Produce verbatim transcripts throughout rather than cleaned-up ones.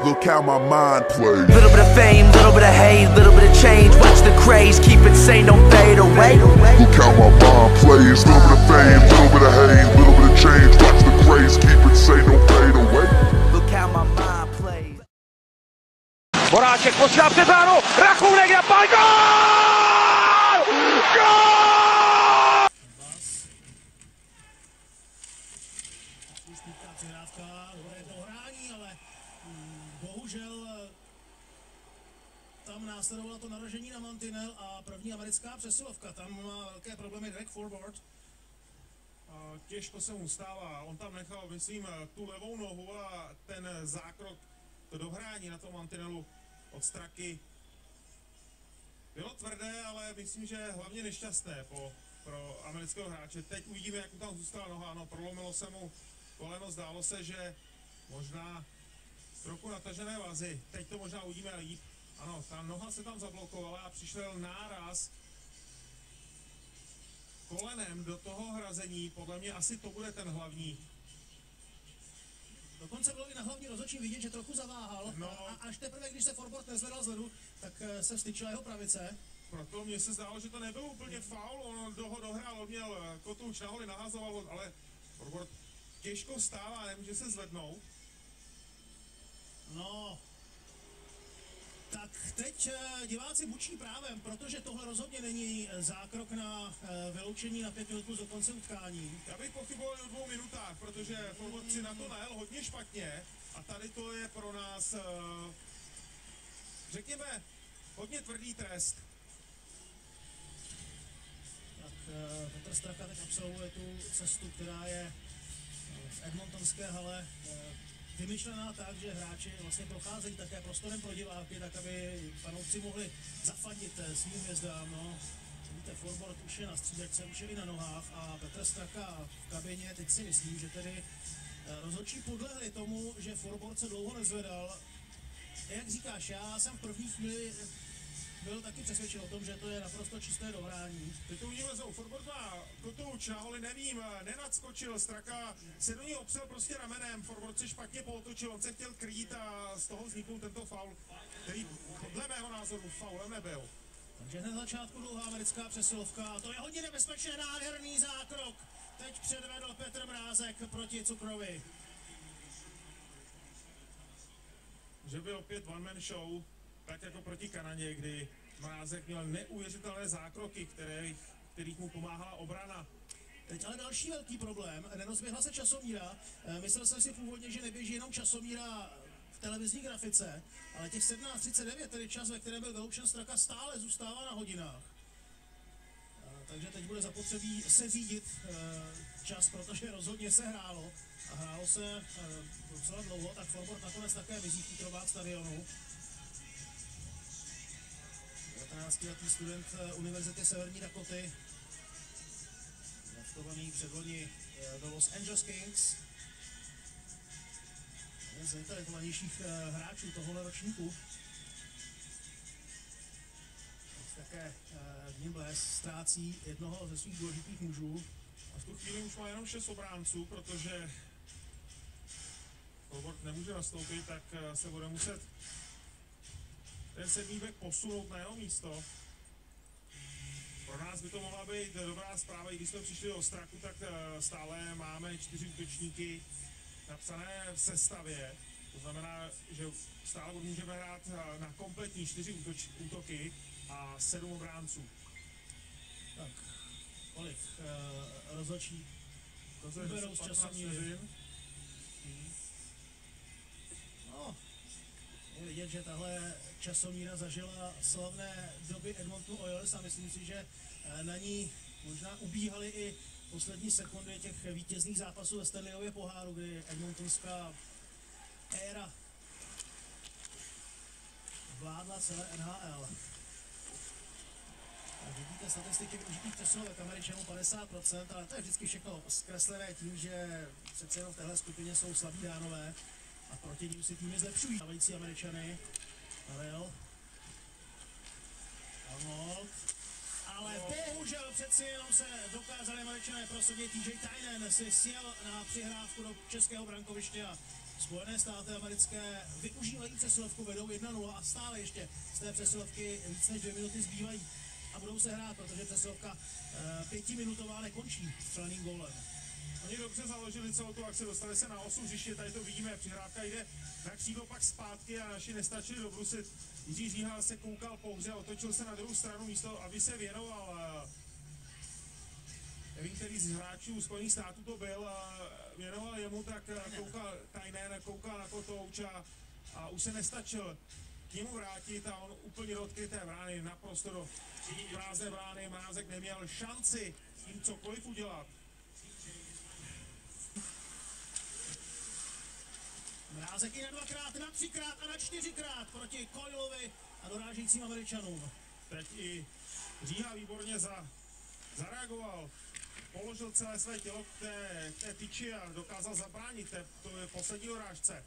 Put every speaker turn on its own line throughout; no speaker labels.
Look how my mind plays.
Little bit of fame, little bit of hate, little bit of change. Watch the craze, keep it sane, don't fade away.
Look how my mind plays. Little bit of fame, little bit of hate, little bit of change. Watch the craze, keep it sane, don't fade away.
Look how my mind plays.
Voráček posílá před bránu, Rachůnek na pál, gól! Gól!
Úspěšná přihrávka, dobré dohrání, ale bohužel tam následovalo to naražení na mantinel a první americká přesilovka. Tam má velké problémy Greg Forbort.
Těžko se mu stává, on tam nechal, myslím, tu levou nohu a ten zákrok, to dohrání na tom mantinelu od Straky bylo tvrdé, ale myslím, že hlavně nešťastné po, pro amerického hráče. Teď uvidíme, jak mu tam zůstala noha, ano, prolomilo se mu koleno, zdálo se, že možná trochu natažené vazy, teď to možná uvidíme líp. Ano, ta noha se tam zablokovala a přišel náraz kolenem do toho hrazení, podle mě asi to bude ten hlavní.
Dokonce bylo i na hlavní rozhodčí vidět, že trochu zaváhal
no,
a až teprve, když se Forbort nezvedal z ledu, tak se vstyčila jeho pravice.
Proto mně se zdálo, že to nebyl úplně faul, on do ho dohrál, on měl Kotouč na holi, nahazoval, ale Forbort těžko vstává, nemůže se zvednout.
No, tak teď diváci bučí právem, protože tohle rozhodně není zákrok na vyloučení na pět minut plus do konce utkání.
Já bych pochyboval o dvou minutách, protože Forbort si na to najel hodně špatně a tady to je pro nás, řekněme, hodně tvrdý trest.
Tak Petr Straka teď absolvuje tu cestu, která je v edmontonské hale vymyšlená tak, že hráči vlastně procházejí také prostorem pro diváky, tak aby fanoušci mohli zafandit svým hvězdám. No. Víte, Forbort už je na střídačce, už je i na nohách a Petr Straka v kabině, teď si myslím, že tedy rozhodčí podlehli tomu, že Forbort se dlouho nezvedal. Jak říkáš, já jsem v první chvíli byl taky přesvědčen o tom, že to je naprosto čisté dohrání.
Teď to uvidíme znovu, Forbort má Kotouč na holi, nevím, nenadskočil, Straka se do ní opřel prostě ramenem, Forbort se špatně pootočil, on se chtěl krýt a z toho vzniknul tento faul, který podle mého názoru faulem nebyl.
Takže hned na začátku dlouhá americká přesilovka, a to je hodně nebezpečné, nádherný zákrok. Teď předvedl Petr Mrázek proti Cukrovi.
Že by opět one man show, tak jako proti Kanadě, kdy Mrázek měl neuvěřitelné zákroky, které, kterých mu pomáhala obrana.
Teď ale další velký problém, nerozběhla se časomíra. Myslel jsem si původně, že neběží jenom časomíra v televizní grafice, ale těch sedmnáct třicet devět, tedy čas, ve kterém byl vyloučen Straka, stále zůstává na hodinách. Takže teď bude zapotřebí se řídit čas, protože rozhodně se hrálo a hrálo se docela dlouho, tak Forbort nakonec také mizí v útrobách stadionu. devatenáctiletý student Univerzity Severní Dakoty, naftovaný předloni do Los Angeles Kings. Jeden z nejtalentovanějších hráčů tohohle ročníku. Také Dean Blass ztrácí jednoho ze svých důležitých mužů.
A v tu chvíli už má jenom šest obránců, protože Forbort nemůže nastoupit, tak se bude muset ten sedmý bek posunout na jeho místo. Pro nás by to mohla být dobrá zpráva, i když jsme přišli do Straku, tak stále máme čtyři útočníky napsané v sestavě. To znamená, že stále můžeme hrát na kompletní čtyři útoč, útoky a sedm obránců.
Tak, kolik uh, rozhodčí uberou z časomíry? No, je vidět, že tahle časomíra zažila slavné doby Edmonton Oilers a myslím si, že na ní možná ubíhaly i poslední sekundy těch vítězných zápasů ve Stanleyově poháru, kdy edmontonská éra vládla celé N H L. A vidíte statistiky využitých přesilovek Američanů padesát procent, ale to je vždycky všechno zkreslené tím, že přece jenom v téhle skupině jsou slabí Dánové a proti ním si týmy zlepšují. Stávající Američany, Pavel, Arnold, ale bohužel přeci jenom se dokázali Američané prosadit. T J Tynan si sjel na přihrávku do českého brankoviště a Spojené státy americké využívají přesilovku, vedou jedna nula a stále ještě z té přesilovky víc než dvě minuty zbývají a budou se hrát, protože přesilovka e, pětiminutová nekončí střeleným gólem.
Oni dobře založili celou tu akci, dostali se na osu hřiště, tady to vidíme, přihrávka jde na křídlo, pak zpátky a naši nestačili dobrusit. Jiří Říhal se koukal po hře, otočil se na druhou stranu místo, aby se věnoval. Nevím, který z hráčů Spojených států to byl, věnoval jemu, tak koukal Tajnen, koukal na Kotouč a, a už se nestačil k němu vrátit a on úplně do odkryté brány, naprosto do prázdné brány. Mrázek neměl šanci s tím cokoliv udělat.
Mrázek i na dvakrát, na třikrát a na čtyřikrát proti Coylovi a dorážejícím Američanům.
Teď i Říha výborně za, zareagoval, položil celé své tělo k té, k té tyči a dokázal zabránit té, to je poslední dorážce.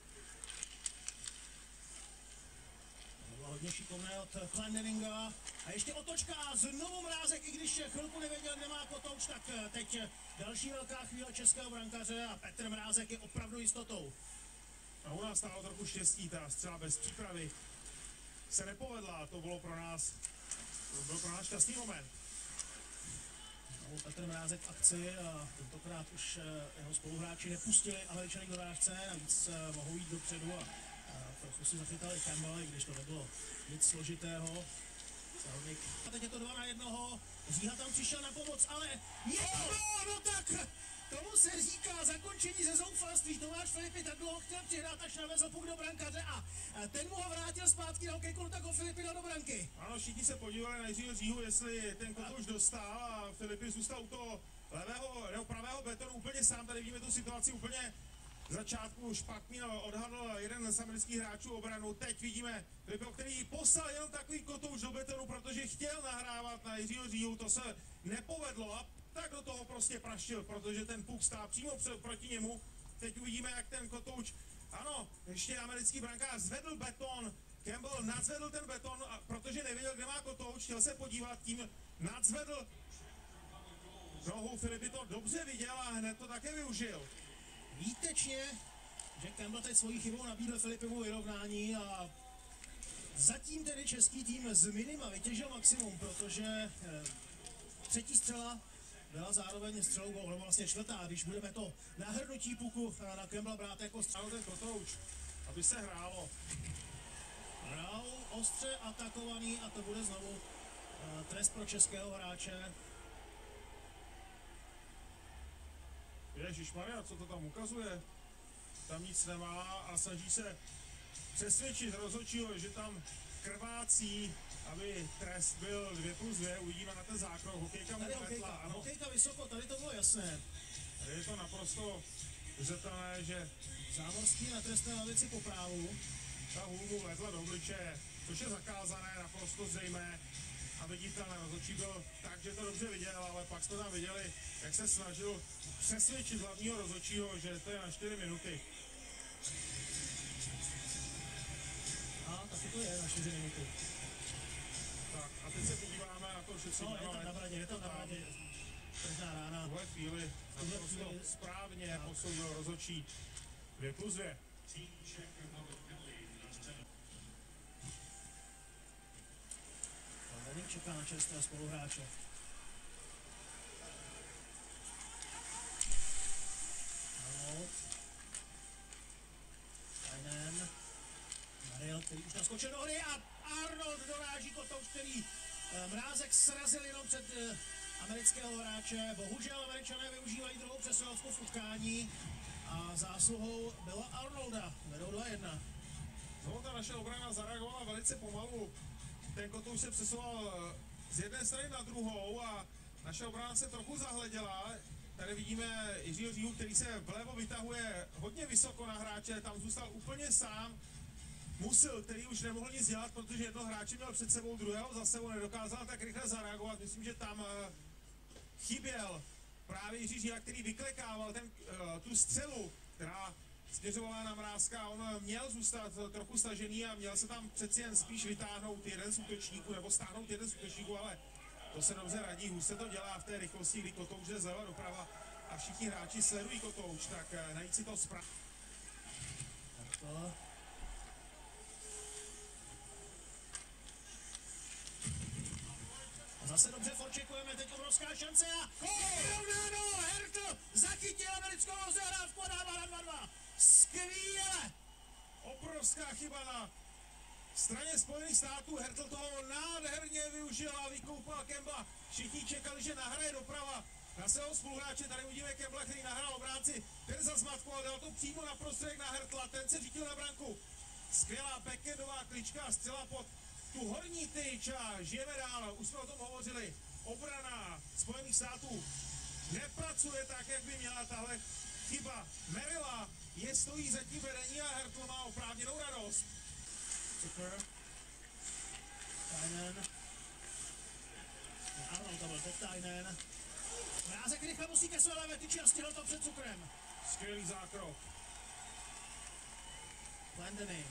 To bylo hodně šikovné od Clendeninga a ještě otočka a znovu Mrázek, i když chvilku nevěděl, kde má Kotouč, tak teď další velká chvíle českého brankaře a Petr Mrázek je opravdu jistotou.
A u nás stálo trochu štěstí, ta střela bez přípravy se nepovedla, to bylo pro nás, to byl pro nás šťastný moment.
No, Petr Mrázek v akci a tentokrát už jeho spoluhráči nepustili Američany do dorážce, navíc mohou jít dopředu a, a trochu si zachytali Campbell, i když to nebylo nic složitého. Zahodník. A teď je to dva na jednoho, Říha tam přišel na pomoc, ale je to, no tak tomu se říká zakončení ze zoufalství. Tomáš Filipi tak dlouho chtěl přihrát, až navezl puk do brankaře a ten mu ho vrátil zpátky na hokejku, tak ho Filipi dal do branky.
Ano, všichni se podívali na Jiřího Říhu, jestli ten Kotouč dostal a Filipi zůstal u toho levého nebo pravého betonu úplně sám. Tady vidíme tu situaci úplně v začátku špatně, odhadl jeden z amerických hráčů obranu. Teď vidíme Filipiho, který poslal jenom takový Kotouč do betonu, protože chtěl nahrávat na Jiřího Říhu, to se nepovedlo a tak do toho prostě praštil, protože ten puk stál přímo proti němu. Teď uvidíme, jak ten Kotouč, ano, ještě americký brankář zvedl beton, Campbell nadzvedl ten beton, a protože nevěděl, kde má Kotouč, chtěl se podívat, tím nadzvedl nohu. Filipi to dobře viděl a hned to také využil.
Výtečně, že Campbell teď svojí chybou nabídl Filipimu vyrovnání a zatím tedy český tým z minima vytěžil maximum, protože eh, třetí střela byla zároveň střelou gól, nebo vlastně čtvrtá, když budeme to nahrnutí puku na Campbella brát jako střelu.
Ten Kotouč, aby se hrálo.
Hrál ostře atakovaný a to bude znovu uh, trest pro českého hráče.
Ježišmarja, co to tam ukazuje? Tam nic nemá a snaží se přesvědčit rozhodčího, že tam krvácí, aby trest byl dvě plus dvě, uvidíme na ten zákrok, hokejka mu letla, ano.
Hokejka vysoko, tady to bylo jasné.
Tady je to naprosto zřetelné, že
Zámorský na trestné lavici po právu.
ta hůl mu letla do obličeje, což je zakázané, naprosto zřejmé a viditelné. Rozhodčí byl tak, že to dobře viděl, ale pak jsme tam viděli, jak se snažil přesvědčit hlavního rozhodčího, že to je na čtyři minuty.
A taky to je na čtyři minuty.
Tak a teď se podíváme na to, že si
No, je tam na bradě, je tam na bradě. Každá rána.
V tuhle chvíli naprosto správně posoudil rozhodčí dvě plus dvě.
Daník čeká na čerstvé spoluhráče. Arnold. Tajnen. Mariel, který už naskočil do hry a Arnold doráží Kotouč, který Mrázek srazil jenom před uh, amerického hráče. Bohužel Američané využívají druhou přesilovku v utkání a zásluhou byla Arnolda. Vedou dva jedna.
No, ta naše obrana zareagovala velice pomalu. Ten Kotouč se přesouval z jedné strany na druhou a naše obrana se trochu zahleděla. Tady vidíme Jiřího Říhu, který se vlevo vytahuje hodně vysoko na hráče, tam zůstal úplně sám. Musil, který už nemohl nic dělat, protože jedno hráče měl před sebou, druhého za sebou, nedokázal tak rychle zareagovat. Myslím, že tam uh, chyběl právě Jiří Říha, který vyklekával ten, uh, tu střelu, která směřovala na Mrázka. On měl zůstat trochu stažený a měl se tam přeci jen spíš vytáhnout jeden z útočníků, nebo stáhnout jeden z útočníků, ale to se dobře radí, hůř se to dělá v té rychlosti, kdy Kotouč jde zleva doprava a všichni hráči sledují Kotouč, tak uh, najít si to správně.
Bristol. A zase dobře forčekujeme, teď obrovská šance a vyrovnáno! Hertl zachytil americkou rozehrávku a dává na dva dva. Skvěle!
Obrovská chyba na straně Spojených států. Hertl toho nádherně využil a vykoupal Kembla. Všichni čekali, že nahraje doprava na svého spoluhráče. Tady uvidíme Kembla, který nahrál obránci. Ten zazmatkoval, dal to přímo na prostředek na Hertla. Ten se řídil na branku. Skvělá backendová klička, střela pod tu horní tyč a žijeme dál. Už jsme o tom hovořili. Obrana Spojených států nepracuje tak, jak by měla. Tahle chyba Merrilla je stojí za tím vedení a Hertl má oprávněnou radost.
Super. Tainen. Arnold to byl, teď Tainen. Mrázek rychle musí ke své levé tyči a stihl to před Cukrem.
Skvělý zákrok.
Clendening.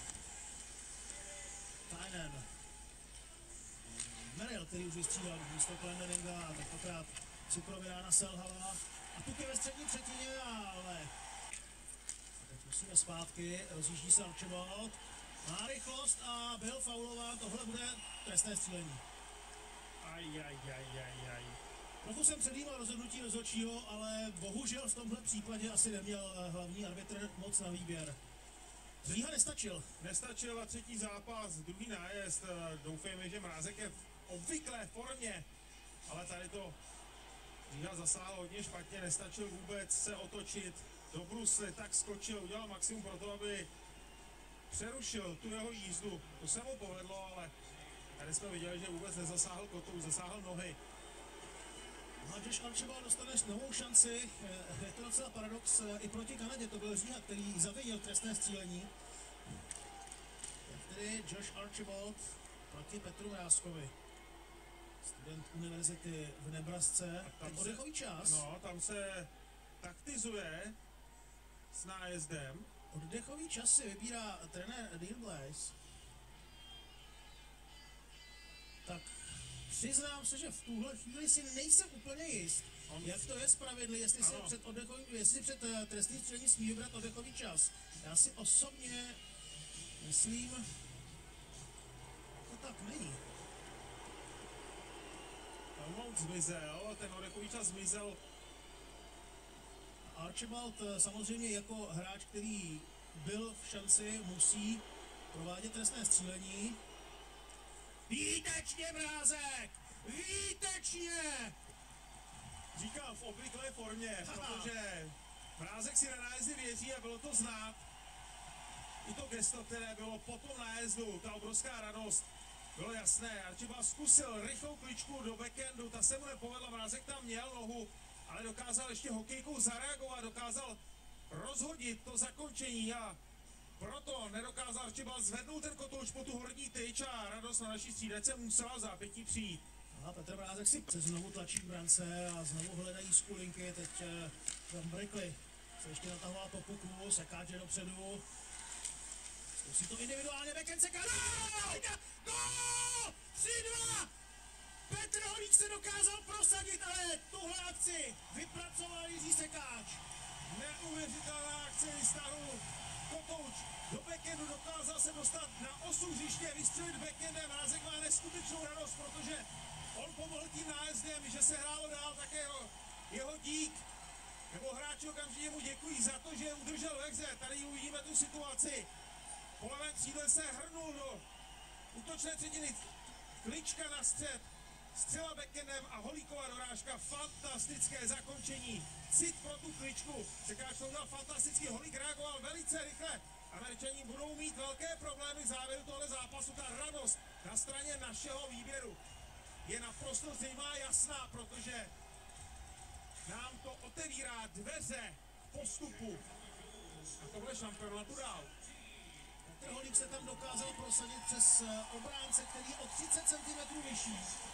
Tainen. Merrill, který už vystřídal místo Clendeninga a tentokrát Cukrovi rána selhala. A Tuk je ve střední třetině, ale... A teď musíme zpátky, rozjíždí se Archibald. Má rychlost a byl faulován, tohle bude trestné střílení.
Aj, aj, aj, aj, aj.
Trochu jsem předjímal rozhodnutí rozhodčího, ale bohužel v tomhle případě asi neměl hlavní arbitr moc na výběr. Zlíha nestačil.
Nestačil a třetí zápas, druhý nájezd. Doufejme, že Mrázek je v obvyklé formě, ale tady to Zlíha zasáhl hodně špatně, nestačil vůbec se otočit do brusly, tak skočil, udělal maximum pro to, aby přerušil tu jeho jízdu. To se mu povedlo, ale tady jsme viděli, že vůbec nezasáhl kotou, zasáhl nohy.
No a když Archibald dostaneš novou šanci, je to docela paradox, i proti Kanadě to byl Zlíha, který zavinil trestné střílení. Tedy Josh Archibald proti Petru Mrázkovi. Student univerzity v Nebrasce. Teď oddechový čas.
No, tam se taktizuje s nájezdem.
Oddechový čas si vybírá trenér Dean Blaze. Tak přiznám se, že v tuhle chvíli si nejsem úplně jist, On... jak to je z pravidly, jestli si před, oddechový, jestli před uh, trestným střelením smí vybrat oddechový čas. Já si osobně myslím, to tak není.
Mout zmizel, ten oddechový čas zmizel.
Archibald samozřejmě jako hráč, který byl v šanci, musí provádět trestné střílení. Výtečně, Mrázek! Výtečně!
Říkám v obvyklé formě, protože Mrázek si na nájezdy věří a bylo to znát. I to gesto, které bylo po tom nájezdu, ta obrovská radost, bylo jasné. Archibald zkusil rychlou kličku do backendu, ta se mu nepovedla, Mrázek tam měl nohu, ale dokázal ještě hokejkou zareagovat, dokázal rozhodit to zakončení a proto nedokázal Archibald zvednout ten kotouč po tu horní tyč a radost na naší střídačce musela v zápětí přijít.
A Petr Mrázek si se znovu tlačí k brance a znovu hledají skulinky, teď John Brickley se ještě natahovala po puku, sekáče dopředu. Zkusí to individuálně, backhand seká, gól! tři dva! Petr Holík se dokázal prosadit, ale tuhle akci vypracoval Jiří Sekáč.
Neuvěřitelná akce vystahu. Kotouč do backhandu dokázal se dostat na osu hřiště, vystřelit backhandem. Mrázek má neskutečnou radost, protože on pomohl tím nájezdem, že se hrálo dál, také jeho, jeho dík. Nebo hráči okamžitě mu děkují za to, že udržel ve hře. Tady uvidíme tu situaci. Po levém křídle se hrnul do útočné třetiny. Klička na střed. Střela backhandem a Holíková dorážka, fantastické zakončení, cit pro tu kličku, Sekáč to udělal fantasticky, Holík reagoval velice rychle, Američani budou mít velké problémy v závěru tohle zápasu, ta radost na straně našeho výběru je naprosto zřejmá, jasná, protože nám to otevírá dveře k postupu a tohle šampionátu dál.
Petr Holík se tam dokázal prosadit přes obránce, který je o třicet centimetrů vyšší.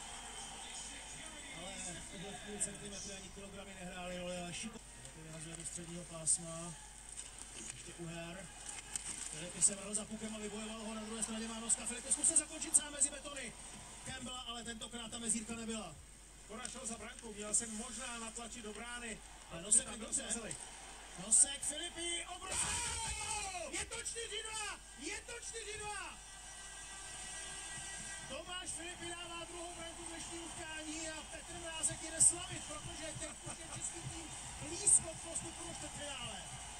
Ale v tuhle chvíli centimetry ani kilogramy nehrály roli, ale šikovně vyhazuje do středního pásma. Ještě Uher. Filipy se vrhl za pukem a vybojoval ho, na druhé straně má Noska. Filipy zkusil zakončit sám mezi betony Campbella, ale tentokrát ta mezírka nebyla.
Kora šel za brankou, měl jsem možná natlačit do brány.
Ale Nosek tam dobře. Nosek, Filipy, obrovský! Je to čtyři dva! Je to čtyři dva! Tomáš Filip vydává druhou branku v dnešní utkání a Petr Mrázek jde slavit, protože teď už je český tým blízko k postupu do čtvrtfinále.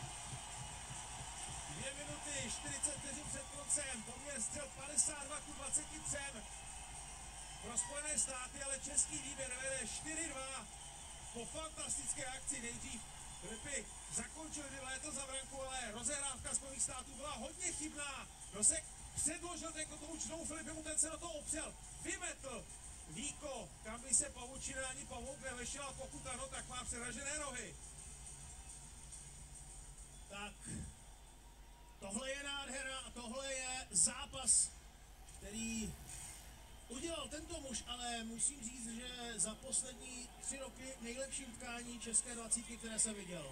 Dvě minuty, čtyřicet vteřin před koncem, poměr střel padesát dva ku dvaceti třem. Pro Spojené státy, ale český výběr vede čtyři dva. Po fantastické akci nejdřív Filipy zakončil, kdy létl za branku, ale rozehrávka Spojených států byla hodně chybná. Nosek předložil ten kotouč znovu Filipimu, ten se na to opřel, vymetl Víko, kam by se pavučina ani pavouk nevešel, a pokud ano, tak má přeražené nohy.
Tak, tohle je nádhera a tohle je zápas, který udělal tento muž, ale musím říct, že za poslední tři roky nejlepší utkání české dvacítky, které jsem viděl.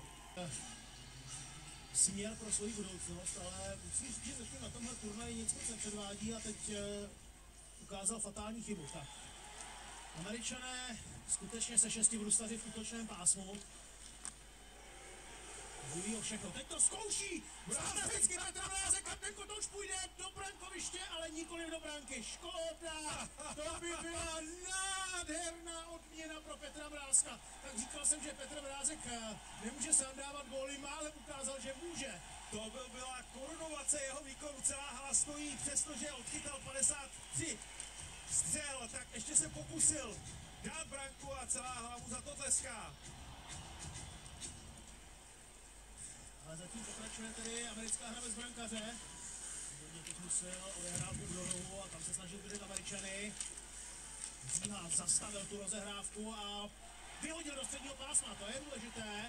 Směr pro svou budoucnost, ale musím říct, že zatím na tomhle turnaji něco se předvádí a teď uh, ukázal fatální chybu. Tak. Američané skutečně se šesti bruslaři v útočném pásmu. Bojují o všechno. Teď to zkouší! Fantasticky Petr Mrázek a ten kotouč půjde do brankoviště, ale nikoli do branky. Škoda! To by byla nádherná odměna pro Petra Mrázka. Tak říkal jsem, že Petr Mrázek nemůže sám dávat góly, málem ukázal, že může.
To byl, byla korunovace jeho výkonu, celá hala stojí, přestože odchytal padesát tři střel, tak ještě se pokusil dát branku a celá hala mu za to tleská.
Ale zatím pokračuje tedy americká hra bez brankaře. Hodně to zkusil, odehrál půl do rohu a tam se snažil držet Američany. Zíhal, zastavil tu rozehrávku a vyhodil do středního pásma, to je důležité.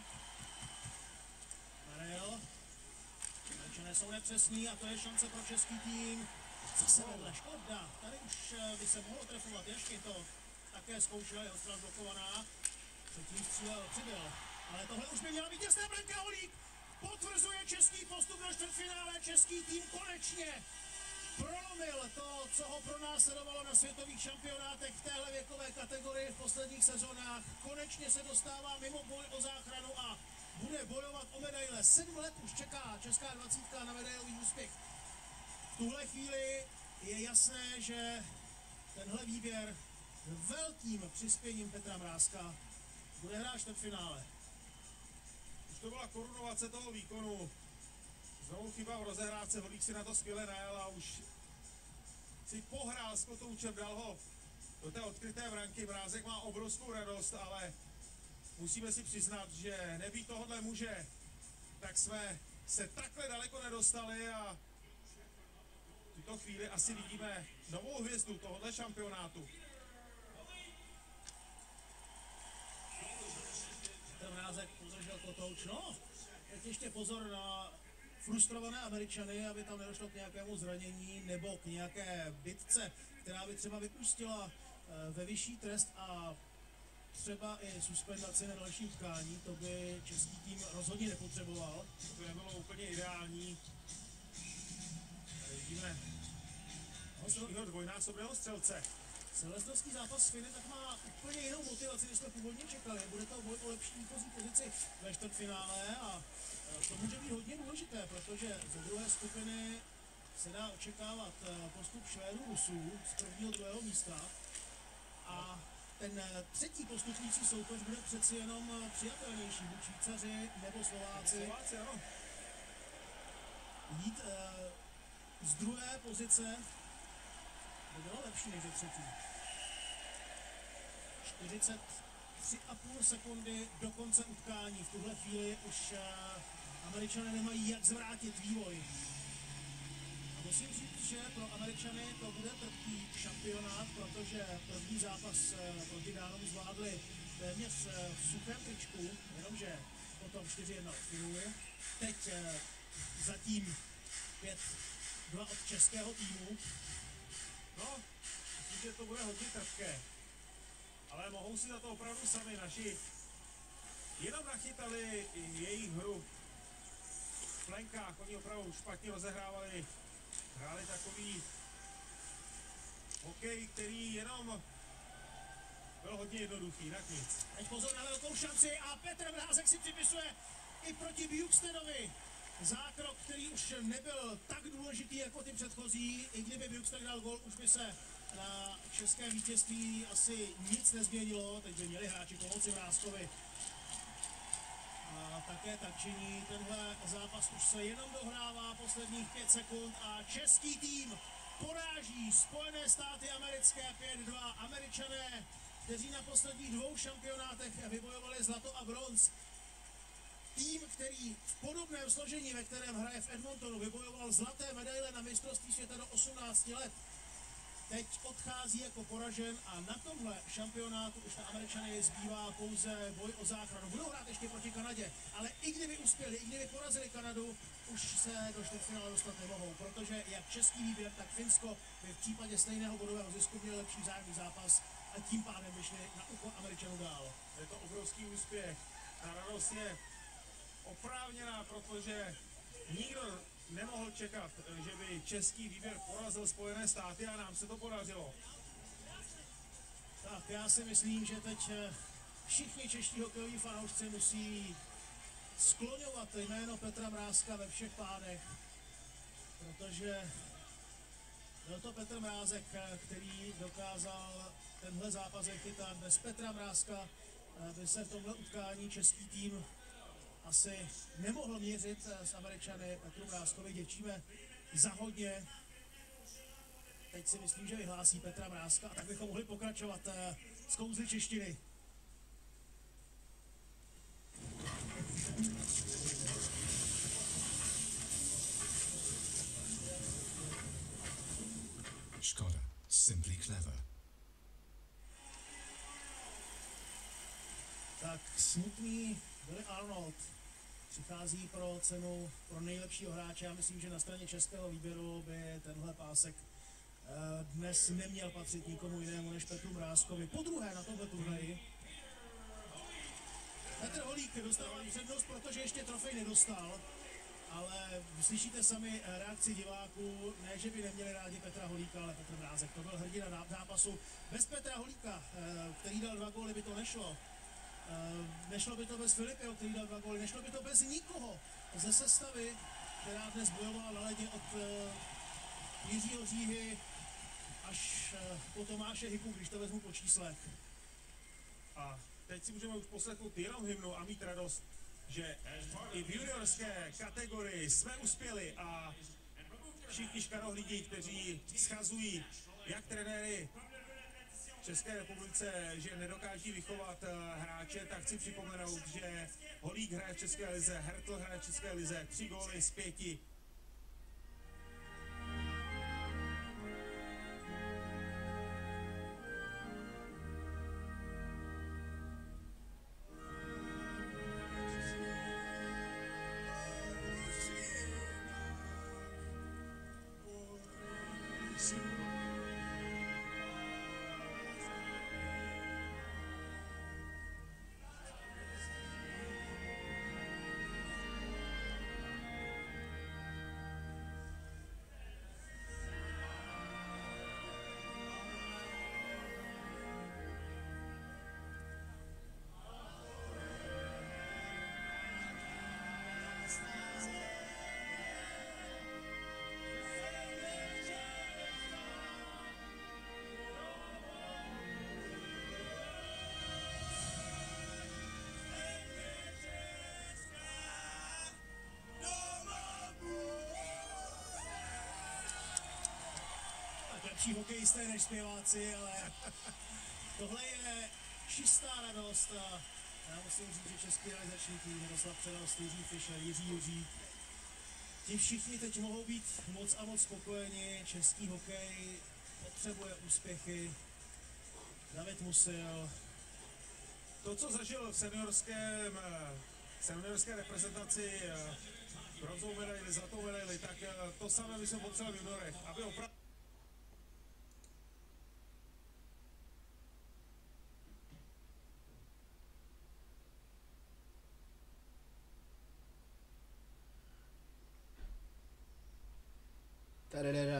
Marel. Američané jsou nepřesní a to je šance pro český tým. Zase vedle, škoda. Tady už by se mohlo trefovat, ještě to také zkoušel, jeho střela blokovaná. Třetím střílel, přibyl. Ale tohle už by měla být těsná branka, Holík. Potvrzuje český postup do čtvrtfinále, český tým konečně prolomil to, co ho pronásledovalo na světových šampionátech v téhle věkové kategorii v posledních sezónách. Konečně se dostává mimo boj o záchranu a bude bojovat o medaile. Sedm let už čeká česká dvacítka na medailový úspěch. V tuhle chvíli je jasné, že tenhle výběr velkým přispěním Petra Mrázka bude hrát čtvrtfinále.
To byla korunovace toho výkonu. Znovu chyba v rozehrávce, Holík si na to skvěle najel a už si pohrál s kotoučem, dal ho do té odkryté branky. Mrázek má obrovskou radost, ale musíme si přiznat, že nebýt tohohle muže, tak jsme se takhle daleko nedostali a v tuto chvíli asi vidíme novou hvězdu tohohle šampionátu.
Mrázek udržel kotouč, no, teď ještě pozor na frustrované Američany, aby tam nedošlo k nějakému zranění nebo k nějaké bitce, která by třeba vypustila ve vyšší trest a třeba i suspendaci na další utkání, to by český tým rozhodně nepotřeboval.
To by nebylo úplně ideální. Tady vidíme dalšího dvojnásobného střelce.
Silvestrovský zápas s Finy tak má úplně jinou motivaci, než jsme původně čekali. Bude to boj o lepší výchozí pozici ve čtvrtfinále a to může být hodně důležité, protože ze druhé skupiny se dá očekávat postup Švédů, Rusů z prvního druhého místa a ten třetí postupující soupeř bude přeci jenom přijatelnější, buď Švýcaři nebo Slováci.
Slováci, ano.
Jít eh, z druhé pozice by bylo lepší než ze třetí. čtyřicet tři a půl sekundy do konce utkání. V tuhle chvíli už uh, Američané nemají jak zvrátit vývoj. A musím říct, že pro Američany to bude trpký šampionát, protože první zápas uh, proti Dánům zvládli téměř uh, v suchém tričku, jenomže potom čtyři jedna od Finů. Teď uh, zatím pět dva od českého týmu.
No, myslím, že to bude hodně trpké. Ale mohou si za to opravdu sami. Naši jenom nachytali jejich hru v plenkách. Oni opravdu špatně rozehrávali. Hráli takový hokej, který jenom byl hodně jednoduchý, jinak nic.
Teď pozor na velkou šanci a Petr Mrázek si připisuje i proti Buxtenovi zákrok, který už nebyl tak důležitý jako ty předchozí, i kdyby Bjuxtak dal gol, už by se na českém vítězství asi nic nezměnilo, teď by měli hráči pomoci Mrázkovi. A také tak činí, tenhle zápas už se jenom dohrává posledních pět sekund a český tým poráží Spojené státy americké pět dva. Američané, kteří na posledních dvou šampionátech vybojovali zlato a bronz. Tým, který v podobném složení, ve kterém hraje v Edmontonu, vybojoval zlaté medaile na mistrovství světa do osmnácti let, teď odchází jako poražen a na tomhle šampionátu už na Američany zbývá pouze boj o záchranu. Budou hrát ještě proti Kanadě, ale i kdyby uspěli, i kdyby porazili Kanadu, už se do čtvrtfinále dostat nemohou, protože jak český výběr, tak Finsko by v případě stejného bodového zisku měli lepší vzájemný zápas a tím pádem by šli na úkor Američanů dál.
Je to obrovský úspěch. Ta radost je oprávněná, protože nikdo nemohl čekat, že by český výběr porazil Spojené státy a nám se to podařilo.
Tak já si myslím, že teď všichni čeští hokejoví fanoušci musí skloňovat jméno Petra Mrázka ve všech pádech, protože byl to Petr Mrázek, který dokázal tenhle zápas chytat. Bez Petra Mrázka by se v tomhle utkání český tým asi nemohl měřit s Američany. Petru Mrázkovi děčíme za hodně. Teď si myslím, že vyhlásí Petra Mrázka a tak bychom mohli pokračovat s kouzly češtiny.
Škoda. Simply clever.
Tak smutný Billy Arnold přichází pro cenu pro nejlepšího hráče. Já myslím, že na straně českého výběru by tenhle pásek dnes neměl patřit nikomu jinému než Petru Mrázkovi. Po druhé na tomhle turnaji. Petr Holík dostává přednost, protože ještě trofej nedostal, ale slyšíte sami reakci diváků, ne, že by neměli rádi Petra Holíka, ale Petr Mrázek, to byl hrdina zápasu. Bez Petra Holíka, který dal dva góly, by to nešlo. Nešlo by to bez Filipeho, který dal dva góly, nešlo by to bez nikoho ze sestavy, která dnes bojovala na ledě od Jiřího Říhy až po Tomáše Hyku, když to vezmu po číslech.
A teď si můžeme už poslechnout jenom hymnu a mít radost, že i v juniorské kategorii jsme uspěli a všichni škarohlídi, kteří schazují jak trenéry v České republice, že nedokáží vychovat hráče, tak chci připomenout, že Holík hraje v České lize, Hertl hraje v České lize, tři góly z pěti.
Lepší hokejisté než zpěváci, ale tohle je čistá radost a já musím říct, že český realizační tým, Miroslav Předost, Jiří Fischer, Jiří Juřík, ti všichni teď mohou být moc a moc spokojeni. Český hokej potřebuje úspěchy. David Musil.
To, co zažil v seniorském, seniorské reprezentaci, bronzovou medaili, zlatou medaili, tak to samé by se potřeboval v juniorech, aby opravdu
Da da da